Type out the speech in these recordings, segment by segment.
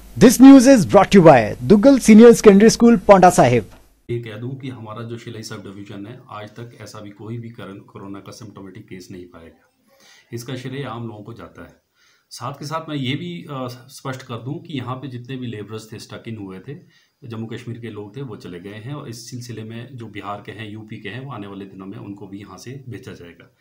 This news is brought you by Duggal senior secondary school Paonta Sahib. ये कह दूं कि हमारा जो शिलाई सब डिवीजन है, आज तक ऐसा भी कोई भी कोरोना का सिम्टोमेटिक केस नहीं पाया गया। इसका श्रेय आम लोगों को जाता है। साथ के साथ मैं ये भी स्पष्ट कर दूं कि यहाँ पे जितने भी लेबरर्स थे, स्टक इन हुए थे, जम्मू कश्मीर के लोग थे, वो चले गए हैं और इस सिलसिले में जो बिहार के हैं, यूपी के हैं, वो आने वाले दिनों में उनको भी यहाँ से भेजा जाएगा।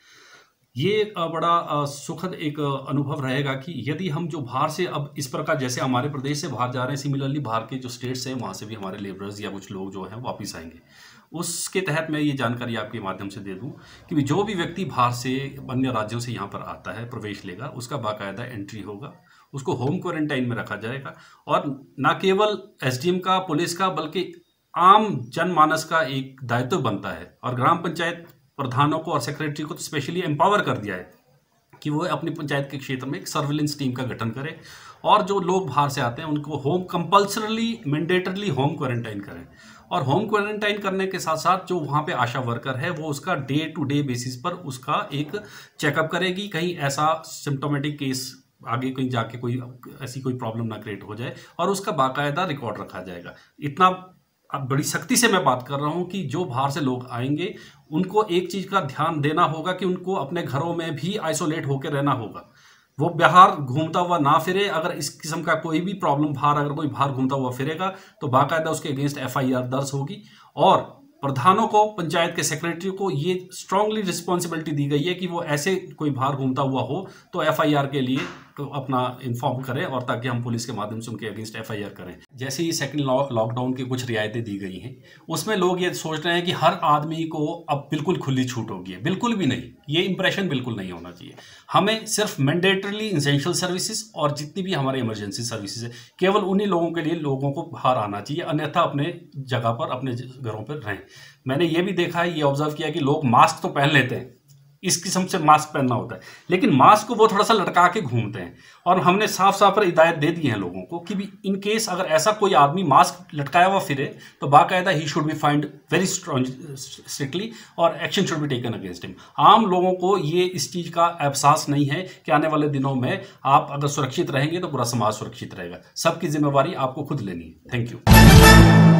ये बड़ा सुखद एक अनुभव रहेगा कि यदि हम जो बाहर से अब इस प्रकार जैसे हमारे प्रदेश से बाहर जा रहे हैं, सिमिलरली बाहर के जो स्टेट्स हैं वहाँ से भी हमारे लेबरर्स या कुछ लोग जो हैं वापस आएंगे। उसके तहत मैं ये जानकारी आपके माध्यम से दे दूं कि जो भी व्यक्ति बाहर से अन्य राज्यों से यहाँ पर आता है, प्रवेश लेगा, उसका बाकायदा एंट्री होगा, उसको होम क्वारंटाइन में रखा जाएगा और न केवल एसडीएम का, पुलिस का, बल्कि आम जनमानस का एक दायित्व बनता है और ग्राम पंचायत प्रधानों को और सेक्रेटरी को तो स्पेशली एम्पावर कर दिया है कि वो अपनी पंचायत के क्षेत्र में एक सर्विलेंस टीम का गठन करें और जो लोग बाहर से आते हैं उनको home compulsorily mandatorily home quarantine करें। और होम क्वारंटाइन करने के साथ साथ जो वहाँ पे आशा वर्कर है वो उसका डे टू डे बेसिस पर उसका एक चेकअप करेगी, कहीं ऐसा सिम्टोमेटिक केस आगे कहीं जाके कोई ऐसी कोई प्रॉब्लम ना क्रिएट हो जाए और उसका बाकायदा रिकॉर्ड रखा जाएगा। इतना अब बड़ी सख्ती से मैं बात कर रहा हूं कि जो बाहर से लोग आएंगे उनको एक चीज का ध्यान देना होगा कि उनको अपने घरों में भी आइसोलेट होकर रहना होगा। वो बाहर घूमता हुआ ना फिरे। अगर इस किस्म का कोई भी प्रॉब्लम अगर कोई बाहर घूमता हुआ फिरेगा तो बाकायदा उसके अगेंस्ट एफआईआर दर्ज होगी और प्रधानों को, पंचायत के सेक्रेटरी को ये स्ट्रांगली रिस्पॉन्सिबिलिटी दी गई है कि वो ऐसे कोई बाहर घूमता हुआ हो तो एफआईआर के लिए अपना इन्फॉर्म करें और ताकि हम पुलिस के माध्यम से उनके अगेंस्ट एफआईआर करें। जैसे ही सेकंड लॉकडाउन की कुछ रियायतें दी गई हैं उसमें लोग ये सोच रहे हैं कि हर आदमी को अब बिल्कुल खुली छूट होगी। बिल्कुल भी नहीं, ये इंप्रेशन बिल्कुल नहीं होना चाहिए। हमें सिर्फ मैंडेटरली इंसेंशियल सर्विसेज और जितनी भी हमारे इमरजेंसी सर्विसेज है केवल उन्हीं लोगों के लिए लोगों को बाहर आना चाहिए, अन्यथा अपने जगह पर, अपने घरों पर रहें। मैंने ये भी देखा है, ये ऑब्जर्व किया कि लोग मास्क तो पहन लेते हैं, इस किस्म से मास्क पहनना होता है, लेकिन मास्क को वो थोड़ा सा लटका के घूमते हैं और हमने साफ साफ हिदायत दे दी है लोगों को कि भी इन केस अगर ऐसा कोई आदमी मास्क लटकाया हुआ फिरे तो बाकायदा ही should be find very strictly और action should be taken against him. आम लोगों को ये इस चीज़ का एहसास नहीं है कि आने वाले दिनों में आप अगर सुरक्षित रहेंगे तो पूरा समाज सुरक्षित रहेगा। सबकी जिम्मेवारी आपको खुद लेनी है। Thank you.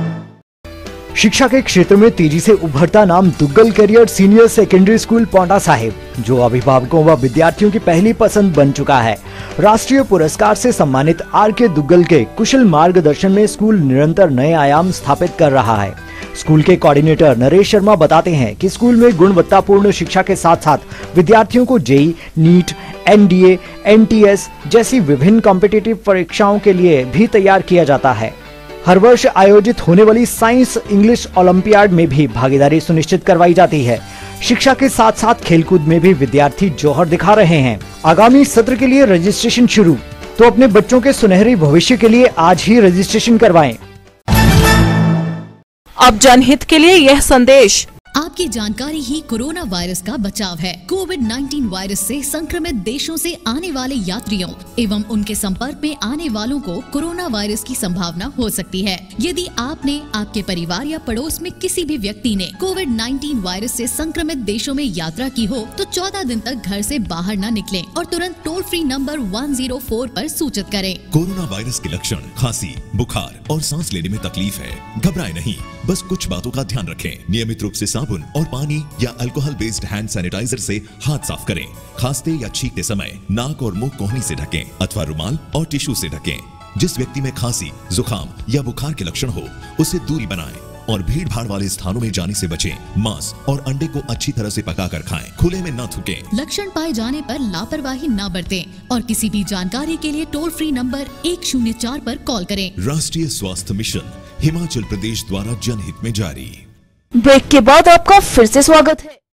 शिक्षा के क्षेत्र में तेजी से उभरता नाम Duggal career senior secondary school Paonta Sahib, जो अभिभावकों व विद्यार्थियों की पहली पसंद बन चुका है। राष्ट्रीय पुरस्कार से सम्मानित आर.के. दुग्गल के कुशल मार्गदर्शन में स्कूल निरंतर नए आयाम स्थापित कर रहा है। स्कूल के कोऑर्डिनेटर नरेश शर्मा बताते हैं कि स्कूल में गुणवत्तापूर्ण शिक्षा के साथ साथ विद्यार्थियों को जेईई, नीट, एनडीए, एनटीएस जैसी विभिन्न कॉम्पिटिटिव परीक्षाओं के लिए भी तैयार किया जाता है। हर वर्ष आयोजित होने वाली साइंस इंग्लिश ओलंपियाड में भी भागीदारी सुनिश्चित करवाई जाती है। शिक्षा के साथ साथ खेलकूद में भी विद्यार्थी जौहर दिखा रहे हैं। आगामी सत्र के लिए रजिस्ट्रेशन शुरू, तो अपने बच्चों के सुनहरे भविष्य के लिए आज ही रजिस्ट्रेशन करवाएं। अब जनहित के लिए यह संदेश। आपकी जानकारी ही कोरोना वायरस का बचाव है। कोविड-19 वायरस से संक्रमित देशों से आने वाले यात्रियों एवं उनके संपर्क में आने वालों को कोरोना वायरस की संभावना हो सकती है। यदि आपने, आपके परिवार या पड़ोस में किसी भी व्यक्ति ने कोविड-19 वायरस से संक्रमित देशों में यात्रा की हो तो 14 दिन तक घर से बाहर न निकलें और तुरंत टोल फ्री नंबर 104 पर सूचित करें। कोरोना वायरस के लक्षण खांसी, बुखार और सांस लेने में तकलीफ है। घबराएं नहीं, बस कुछ बातों का ध्यान रखें। नियमित रूप से साबुन और पानी या अल्कोहल बेस्ड हैंड सैनिटाइजर से हाथ साफ करें। खांसते या छींकते समय नाक और मुंह कोहनी से ढकें अथवा रुमाल और टिश्यू से ढकें। जिस व्यक्ति में खांसी, जुकाम या बुखार के लक्षण हो उससे दूरी बनाएं और भीड़ भाड़ वाले स्थानों में जाने से बचें। मांस और अंडे को अच्छी तरह से पकाकर खाएं, खुले में न थूकें। लक्षण पाए जाने पर लापरवाही न बरतें और किसी भी जानकारी के लिए टोल फ्री नंबर 104 पर कॉल करें। राष्ट्रीय स्वास्थ्य मिशन हिमाचल प्रदेश द्वारा जनहित में जारी। ब्रेक के बाद आपका फिर से स्वागत है।